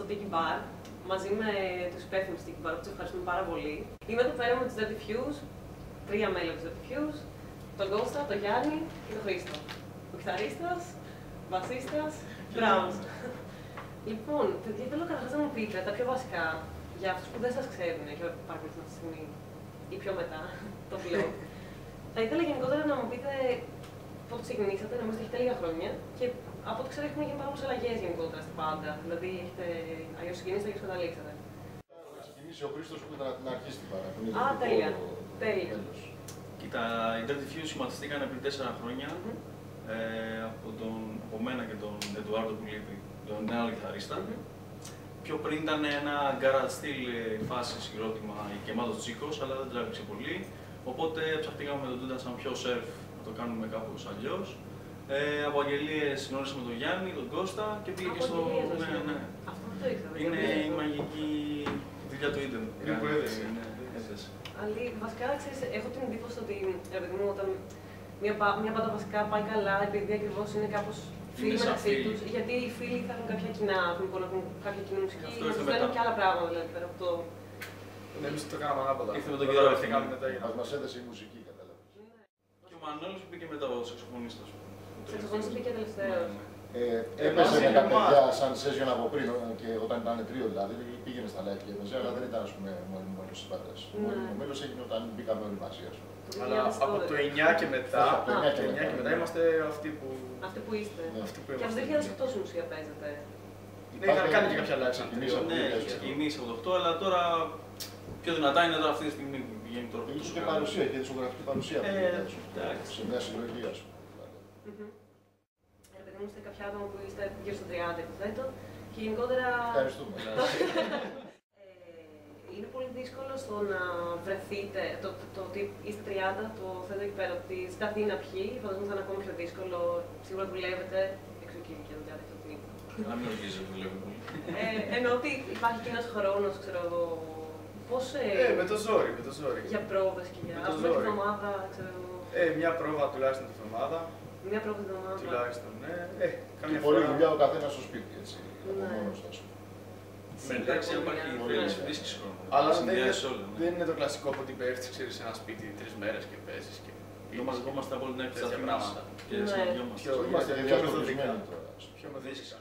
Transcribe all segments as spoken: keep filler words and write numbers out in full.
στο Tiki Bar μαζί με τους υπεύθυνους του Tiki Bar, που τους ευχαριστούμε πάρα πολύ. Είμαι εδώ πέρα με τους Dirty Fuse, τρία μέλη από τους Dirty Fuse, τον Κώστα, τον Γιάννη και τον Χρήστο. Ο κιθαρίστας, μπασίστας, drums. Λοιπόν, παιδιά, θέλω καταρχάς να μου πείτε τα πιο βασικά για αυτούς που δεν σας ξέρουν και παρακολουθούν αυτή τη στιγμή ή πιο μετά το blog. Θα ήθελα γενικότερα να μου πείτε πότε ξεκινήσατε, νομίζω ότι έχετε λίγα χρόνια και από ό,τι ξέρω έχουν γίνει πάρα πολλές αλλαγές γενικότερα στην μπάντα. Δηλαδή, έχετε αλλιώς ξεκινήσατε και καταλήξατε. Θα ξεκινήσει ο Χρήστος που ήταν από την αρχή στην μπάντα. Α, τέλεια. τέλεια. Κοίτα, οι Dirty Fuse σχηματιστήκαν πριν τέσσερα χρόνια mm-hmm. ε, από, τον, από μένα και τον Εντουάρντο που λείπει, τον άλλο κιθαρίστα. Mm-hmm. Πιο πριν ήταν ένα garage style φάση συγκρότημα γεμάτος τσίκος, αλλά δεν τράβηξε πολύ. Οπότε ψαχτήκαμε με τον Τούντα σαν πιο surf να το κάνουμε κάπως αλλιώς. Ε, από αγγελίες γνώρισα με τον Γιάννη, τον Κώστα και πήγε και στο. Ναι, ναι. Αυτό δεν το ήξερα. Είναι η μαγική δουλειά του ίντερνετ. Είναι που έδεσε. Αλλά βασικά ξέρεις, έχω την εντύπωση ότι ρε παιδί μου, όταν μια, μια μπάντα βασικά πάει καλά, επειδή ακριβώς είναι κάπως φίλοι μεταξύ τους, γιατί οι φίλοι θα έχουν κάποια κοινά, έχουν κάποια κοινή μουσική, θα λένε και άλλα πράγματα δηλαδή πέρα από το. Ναι, εμείς το κάναμε ανάποδα. Ήρθε με τον καιρό, Ας μας έδεσε η μουσική, κατάλαβες. Και ο Μανώλης πήγε μετά ο σαξοφωνίστας. Ο σαξοφωνίστας πήγε τελευταίος. Ε, έπαιζε με τα παιδιά σαν session από πριν, και όταν ήταν τρίο δηλαδή, πήγαινε στα live και έπαιζε, αλλά δεν ήταν ας πούμε μόνιμο μέλος της μπάντας. Μόνιμο μέλος έγινε όταν μπήκαμε όλοι μαζί, ας πούμε. Αλλά από το εννιά και μετά, από το εννιά και μετά είμαστε αυτοί που... Αυτοί που είστε. Αυτοί που και από το δύο χιλιάδες οκτώ στην ουσία παίζετε. Ναι, είχαν κάνει και κάποια live σαν τρίο. Ναι, έχει ξεκινήσει από το οκτώ, αλλά τώρα πιο δυνατά είναι τώρα αυτή τη στιγμή που πηγαίνει τώρα. Ίσως και παρουσία, και δισογραφική παρουσία. Σε μια συλλογή, ας πούμε. Είστε κάποια άτομα που είστε γύρω στα τριάντα, υποθέτω, και γενικότερα. Ευχαριστούμε. ε, είναι πολύ δύσκολο στο να βρεθείτε. Το, το, το ότι είστε τριάντα, το θέτω εκεί πέρα, ότι ζητάτε να πιει, φαντάζομαι θα είναι ακόμη πιο δύσκολο. Σίγουρα δουλεύετε έξω εκεί και δεν ξέρω τι. Να μην ρωτήσει ότι δουλεύω πολύ. Εννοώ ότι υπάρχει και ένας χρόνος, ξέρω εγώ. Πώς. Ε, με το ζόρι, με το ζόρι. Για πρόβες και για. Ας πούμε την εβδομάδα, ξέρω εγώ. Ε, μια πρόβα τουλάχιστον την εβδομάδα. Μια πρόβα την εβδομάδα. Τουλάχιστον, ναι. Ε, και πολλή δουλειά ο καθένας στο σπίτι, έτσι. Από μόνος του, ας πούμε. Εντάξει, υπάρχει δύσκολη χρόνο. Αλλά δεν είναι το κλασικό που την πέφτεις, ξέρεις, σε ένα σπίτι τρεις μέρες και παίζεις και εδώ μας βγόμαστε από την έρθει στα πράγματα. Και συναντιόμαστε. Είμαστε διαδικασμένοι τώρα. Πιο μεθοδικά.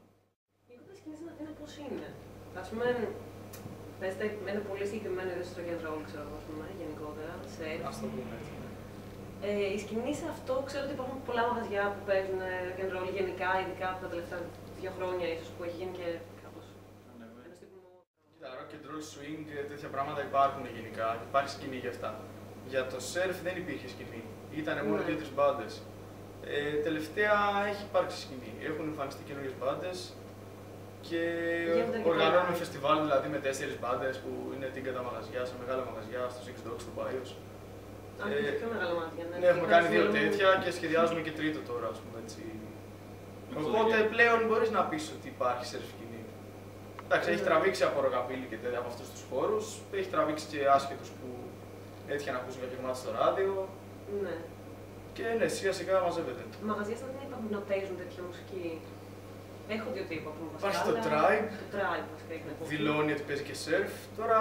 Η σκηνή στην Αθήνα πώς είναι? Ας πούμε, παίζετε με ένα πολύ συγκεκριμένο είδος στο rock and roll, ξέρω εγώ, γενικότερα, σε. Ας το πούμε έτσι. Ε, η σκηνή σε αυτό, ξέρω ότι υπάρχουν πολλά μαγαζιά που παίζουν rock and roll γενικά, ειδικά από τα τελευταία δύο χρόνια ίσως, που έχει γίνει και κάπως ένας τύπου. Κοίτα, rock and roll, swing, τέτοια πράγματα υπάρχουν γενικά, υπάρχει σκηνή για αυτά. Για το surf δεν υπήρχε σκηνή, ήταν μόνο Ναι. δύο-τρεις μπάντες. Ε, τελευταία έχει υπάρξει σκηνή, έχουν εμφανιστεί καινούριες μπάντες και οργανώνουμε φεστιβάλ δηλαδή με τέσσερις μπάντες που είναι την κατά μαγαζιά, σε μεγάλα μαγαζιά, στο Six Dogs, στο Bios. Αν και πιο μεγάλα μάτια, ναι. Ναι, έχουμε κάνει δύο τέτοια και σχεδιάζουμε και τρίτο τώρα, ας πούμε έτσι. Οπότε πλέον μπορείς να πεις ότι υπάρχει surf σκηνή. Εντάξει, έχει τραβήξει από ροκαμπίλι και τέτοια από αυτούς τους χώρους, έχει τραβήξει και άσχετους που έτυχε να ακούσουν κάποια κομμάτια στο ράδιο. Ναι. Και ναι, σιγά σιγά μαζεύεται. Μαγαζιά στα δεν υπάρχουν να παίζουν τέτοια μουσική. Έχω δύο τύπου από βασικά. Υπάρχει το Tribe, το Tribe βασικά έχει να πω. δηλώνει ότι παίζει και surf. Τώρα.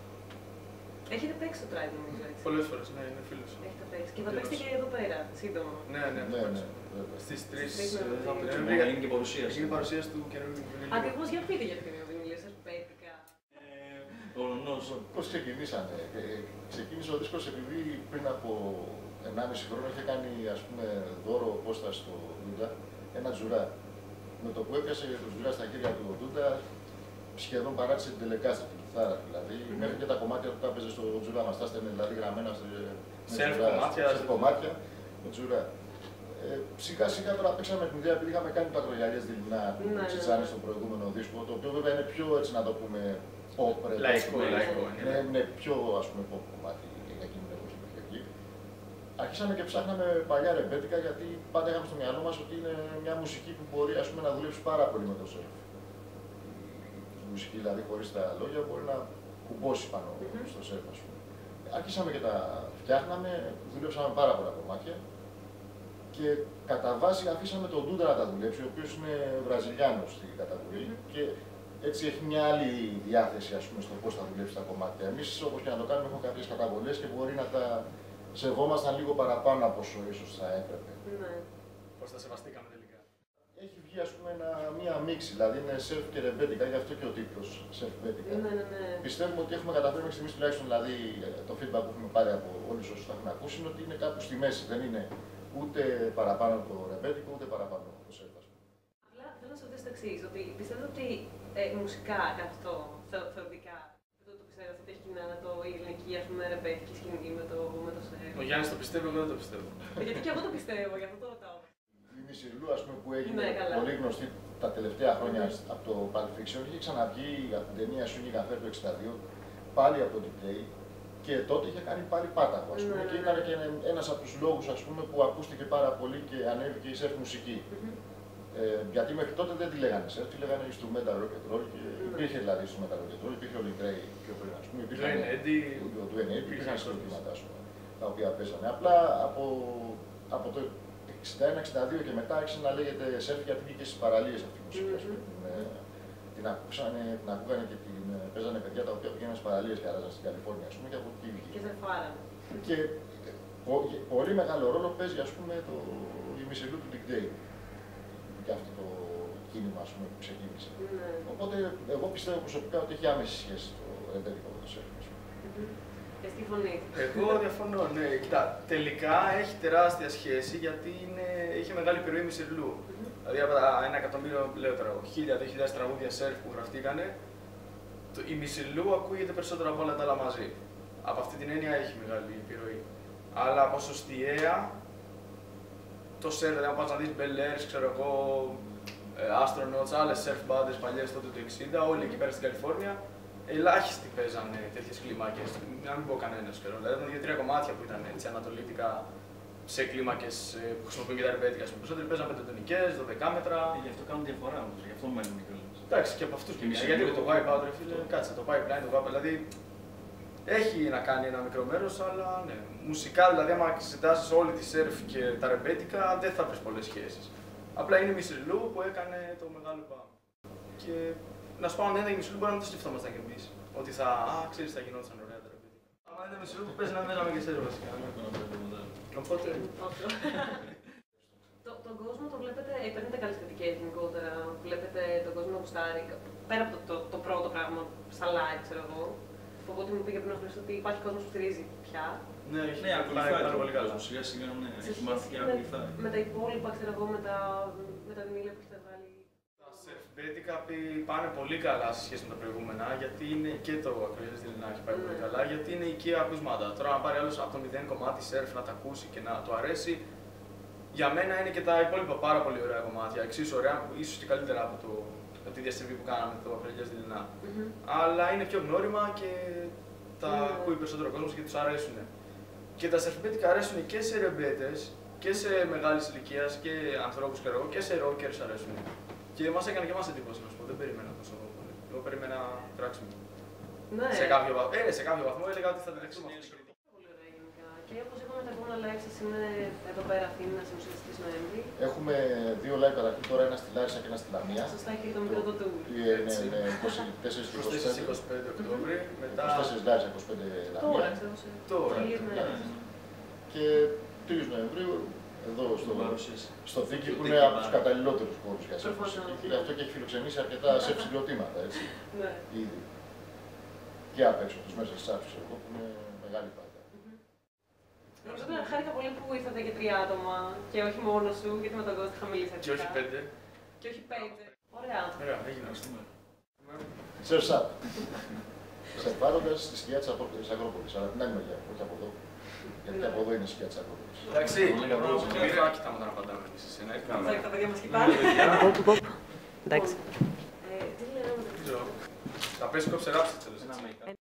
Έχετε παίξει το Tribe νομίζω έτσι. Πολλές φορές, ναι, είναι φίλος. Έχετε παίξει. Και θα παίξετε και εδώ πέρα, σύντομα. Ναι, ναι, ναι, ναι. Στις τρεις θα παίξουμε, είναι και παρουσίαση. Είναι παρουσίαση του καινούργιου βινιλίου. Ακριβώς, για πείτε για το καινούργιο βινιλίο, σας πέτυκα. Πώς ξεκινήσανε? Ξεκίνησε ο δίσκος επειδή πριν από ενάμιση χρόνο είχε κάνει ας πούμε δώρο Κώστα στο Ντούντα ένα τζουρά. Με το που έπιασε το τζουρά στα χέρια του Ντούντα, σχεδόν παράτησε την τελεκάστα, την κιθάρα δηλαδή. Mm -hmm. Μέχρι και τα κομμάτια που τα έπαιζε στο τζουρά μας, τα έστελνε δηλαδή γραμμένα σε κομμάτια με τζουρά. Ε, σιγά σιγά τώρα παίξαμε την ιδέα, επειδή είχαμε κάνει πατρογιαλιές δειλινά του ναι, Τσιτσάνη στον προηγούμενο δίσκο, το οποίο βέβαια είναι πιο έτσι να το πούμε pop, λαϊκό, λαϊκό. Είναι, είναι πιο ας πούμε pop κομμάτι για εκείνη την εποχή που είχε βγει. Αρχίσαμε και ψάχναμε παλιά ρεμπέτικα, γιατί πάντα είχαμε στο μυαλό μας ότι είναι μια μουσική που μπορεί ας πούμε, να δουλέψει πάρα πολύ με το σερφ. Η μουσική δηλαδή χωρίς τα λόγια μπορεί να κουμπώσει πάνω mm -hmm. στο σερφ, ας πούμε. Αρχίσαμε και τα φτιάχναμε, δουλέψαμε πάρα πολλά κομμάτια. Και κατά βάση αφήσαμε τον Ντούντα να τα δουλέψει, ο οποίος είναι Βραζιλιάνος στην καταβολή. Mm -hmm. Και Έτσι έχει μια άλλη διάθεση, ας πούμε, στο πώς θα δουλέψει τα κομμάτια. Εμείς, όπως και να το κάνουμε, έχουμε κάποιες καταβολές και μπορεί να τα σεβόμασταν λίγο παραπάνω από όσο ίσως θα έπρεπε. Ναι. Πώς τα σεβαστήκαμε τελικά. Έχει βγει, ας πούμε, ένα, μία μίξη, δηλαδή είναι σερφ και ρεμπέτικα, γι' αυτό και ο τίτλος σερφ ρεμπέτικα. Ναι, ναι, ναι. Πιστεύουμε ότι έχουμε καταφέρει μέχρι στιγμής, τουλάχιστον δηλαδή το feedback που έχουμε πάρει από όλους όσους τα έχουν ακούσει, είναι ότι είναι κάπου στη μέση. Δεν είναι ούτε παραπάνω το ρεμπέτικο, ούτε παραπάνω το σερφ. Απλά θέλω να σα ρωτήσω το εξής, ότι πιστεύετε ότι ε, μουσικά κάτι αυτό, θεω, θεωρητικά, δεν το πιστεύω ότι έχει κοινά το η ελληνική, ας πούμε, ρεμπέτικη σκηνή με το, με το σερφ. Ο Γιάννης το πιστεύει, εγώ δεν το πιστεύω. Γιατί και εγώ το πιστεύω, γι' αυτό το ρωτάω. Η Μισιλού, ας πούμε, που έγινε Ναι, πολύ γνωστή τα τελευταία χρόνια mm. από το Pulp Fiction, είχε ξαναβγεί από την ταινία Σούνι Καφέ το εξήντα δύο, πάλι από το ντι τζέι, και τότε είχε κάνει πάλι πάταγο, ας πούμε, mm. και ήταν και ένας από τους λόγους, ας πούμε, που ακούστηκε πάρα πολύ και ανέβηκε η σερφ μουσική. Mm-hmm. Ε, γιατί μέχρι τότε δεν τη λέγανε σερφ, τη λέγανε instrumental rock and roll, και mm. υπήρχε δηλαδή instrumental rock and roll, υπήρχε ο Lee Gray πιο πριν, ας πούμε, υπήρχε ο Duane Eddy, υπήρχαν συγκροτήματα, ας πούμε, τα οποία πέσανε. Απλά από, από το εξήντα ένα εξήντα δύο και μετά άρχισε να λέγεται σερφ, γιατί βγήκε στις παραλίες αυτή η μουσική. Mm-hmm. Την, την, ακούσανε, την ακούγανε και την παίζανε παιδιά τα οποία πήγαιναν στις παραλίες και άλλαζαν στην Καλιφόρνια, ας πούμε, και από εκεί βγήκε. Και σερφάραν. Και πο, πολύ μεγάλο ρόλο παίζει, ας πούμε, το η Μισελού του Dick Day. Και αυτό το κίνημα, ας πούμε, που ξεκίνησε. Mm-hmm. Οπότε εγώ πιστεύω προσωπικά ότι έχει άμεση σχέση το ρεμπέτικο με το σερφ. Εσύ φωνή. Εγώ διαφωνώ, ναι. Κοιτά, τελικά έχει τεράστια σχέση γιατί είναι, είχε μεγάλη επιρροή Μισελού. Mm-hmm. Δηλαδή από τα ένα εκατομμύριο, λέω τώρα, χίλια με δύο χιλιάδες τραγούδια σερφ που γραφτήκανε, το, η Μισελού ακούγεται περισσότερο από όλα τα άλλα μαζί. Από αυτή την έννοια έχει μεγάλη επιρροή. Αλλά ποσοστιαία, το σερφ, δηλαδή αν πας να δεις Bel Airs, ξέρω εγώ, Astronauts, άλλες σερφ μπάντες παλιές τότε το εξήντα, όλοι εκεί πέρα στην Καλιφόρνια, ελάχιστοι παίζανε τέτοιες κλίμακες, να μην πω κανένας καιρό. Δηλαδή ήταν δύο-τρία κομμάτια που ήταν έτσι ανατολίτικα σε κλίμακες που χρησιμοποιούν και τα ρεμπέτικα. Περισσότεροι παίζανε πεντατονικές, δωδεκάμετρα. Ε, γι' αυτό κάνουν διαφορά όμως, γι' αυτό μένουν κιόλας. Εντάξει, και από αυτούς και μια. Γιατί το Wipeout, ρε φίλε, κάτσε, το Pipeline, το Wipeout, δηλαδή έχει να κάνει ένα μικρό μέρος, αλλά ναι. Μουσικά, δηλαδή, άμα εξετάσεις όλη τη σερφ και τα ρεμπέτικα, δεν θα βρεις πολλές σχέσεις. Απλά είναι η Μισελού που έκανε το μεγάλο μπαμ. Και να σου πω, αν δεν ήταν η Μισελού, μπορεί να μην το σκεφτόμασταν κι εμείς. Ότι θα, α, ξέρεις, θα γινόταν ωραία τα ρεμπέτικα. Άμα δεν ήταν η Μισελού, που παίζει να παίζαμε και σερφ βασικά. Οπότε. Το, τον κόσμο το βλέπετε, παίρνετε καλές κριτικές γενικότερα, βλέπετε τον κόσμο να γουστάρει, πέρα από το, το, το πρώτο πράγμα, στα live, ξέρω εγώ. Οπότε μου πήγε πριν να χρειαστεί ότι υπάρχει κόσμος που στηρίζει πια. Ναι, έχει ναι, ακολουθάει πάρα πολύ καλά. Σιγά σιγά, ναι, έχει μάθει και ακολουθάει. Με τα υπόλοιπα, ξέρω εγώ, με τα, με τα βινίλια που έχετε βγάλει. Τα σερφμπέτικα πάνε πολύ καλά σε σχέση με τα προηγούμενα, γιατί είναι και το Ακρογιές Διλινάκη πάει πολύ καλά, γιατί είναι οικεία ακούσματα. Τώρα, αν πάρει άλλος από το μηδέν κομμάτι σερφ να τα ακούσει και να του αρέσει, για μένα είναι και τα υπόλοιπα πάρα πολύ ωραία κομμάτια. Εξίσου ωραία, ίσως και καλύτερα από, το, από τη διασκευή που κάναμε το Ακρογιές Διλινά. Mm-hmm. Αλλά είναι πιο γνώριμα και τα mm-hmm. ακούει περισσότερο κόσμο και τους αρέσουν. Και τα σερφμπέτικα αρέσουν και σε ρεμπέτες και σε μεγάλης ηλικίας και ανθρώπους και, και σε rockers αρέσουν. Και μας έκανε και εμάς εντύπωση, να σου πω, δεν περίμενα τόσο πολύ. Εγώ περίμενα τράξιμο. Ναι. Σε κάποιο βαθμό, ε, σε κάποιο βαθμό έλεγα ότι θα δεχτούμε αυτή την κριτική. Πολύ ωραία γενικά. Και όπως είπαμε, τα επόμενα live σας είναι εδώ πέρα Αθήνα, στις είκοσι τρεις Νοέμβρη. Έχουμε δύο live καταρχήν τώρα, ένα στη Λάρισα και ένα στη Λαμία. Σωστά, έχει το μικρό το tour. Ναι, ναι, είκοσι τέσσερα και είκοσι πέντε Οκτώβρη, μετά... είκοσι τέσσερα Λάρισα, είκοσι πέντε Λαμία. Τώρα, ξέρω σε Τώρα. Και τρεις Νοεμβρίου, εδώ στο, στο Θήκη, που είναι από τους καταλληλότερους χώρους για σερφ. Γι' αυτό και έχει φιλοξενήσει αρκετά σερφ συγκροτήματα, έτσι, ήδη. Και απ' έξω τους μέσα στις άψεις, που είναι μεγάλη πάντα. Νομίζω χάρηκα πολύ που ήρθατε και τρία άτομα και όχι μόνο σου, γιατί με τον κόσμο είχα μιλήσει αρχικά. Και όχι πέντε. Και όχι πέντε. Ωραία. Ωραία, έγινε αυτό. Surf's Up. Σερφάροντας στη σκιά της Ακρόπολης, αλλά την άλλη μεριά, όχι από εδώ. Γιατί από εδώ είναι η σκιά της Ακρόπολης. Εντάξει, πήρα κοιτάμε όταν απαντάμε εμείς σε ένα έκανα. Τα παιδιά μας κοιτάνε. Εντάξει. Τι λέμε. Θα πέσει κόψε ράψη.